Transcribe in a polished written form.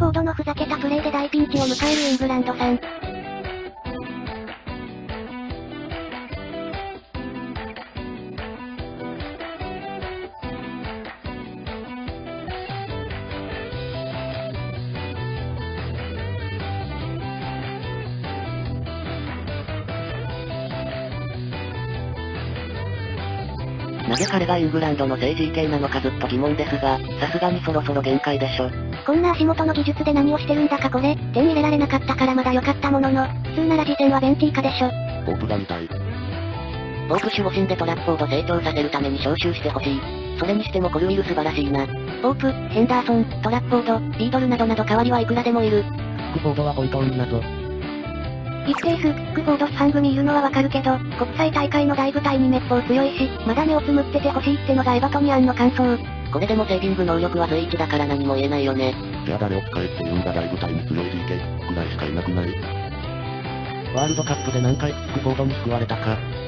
フォードのふざけたプレーで大ピンチを迎えるイングランドさん。 なぜ彼がイングランドの政治系なのかずっと疑問ですが、さすがにそろそろ限界でしょ。 こんな足元の技術で何をしてるんだかこれ、点入れられなかったからまだ良かったものの、普通なら次戦はベンチ以下でしょ。 ポープが見たい。 ポープ守護神でトラッフォード成長させるために招集してほしい。それにしてもコルウィル素晴らしいな。ポープ、ヘンダーソン、トラッフォード、ビードルなどなど代わりはいくらでもいる。 クフォードは本当に謎。 一定数クックフォードスファン組いるのはわかるけど、国際大会の大舞台にめっぽう強いし、まだ目をつむっててほしいってのがエバトニアンの感想。 これでもセービング能力は随一だから何も言えないよね。 じゃあ誰を使えっていうんだ大舞台に強い GK くらいしかいなくない？ ワールドカップで何回クックフォードに救われたか。